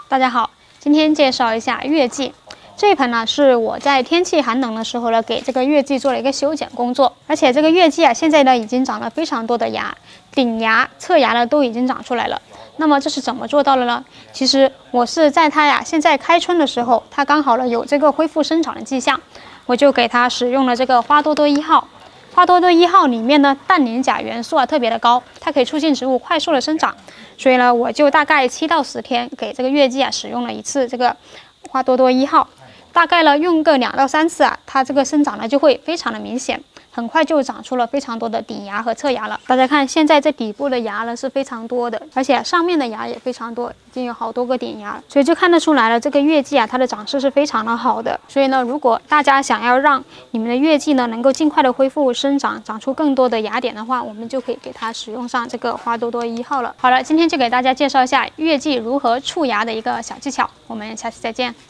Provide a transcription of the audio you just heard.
大家好，今天介绍一下月季。这一盆呢是我在天气寒冷的时候呢，给这个月季做了一个修剪工作。而且这个月季啊，现在呢已经长了非常多的芽，顶芽、侧芽呢都已经长出来了。那么这是怎么做到的呢？其实我是在它呀现在开春的时候，它刚好呢有这个恢复生长的迹象，我就给它使用了这个花多多1号。花多多1号里面呢，氮磷钾元素啊特别的高，它可以促进植物快速的生长。所以呢，我就大概7到10天给这个月季啊使用了一次这个花多多1号，大概呢用个2到3次啊，它这个生长呢就会非常的明显。很快就长出了非常多的顶芽和侧芽了。大家看，现在这底部的芽呢是非常多的，而且上面的芽也非常多，已经有好多个顶芽，所以就看得出来了，这个月季啊，它的长势是非常的好的。所以呢，如果大家想要让你们的月季呢能够尽快的恢复生长，长出更多的芽点的话，我们就可以给它使用上这个花多多1号了。好了，今天就给大家介绍一下月季如何促芽的一个小技巧，我们下期再见。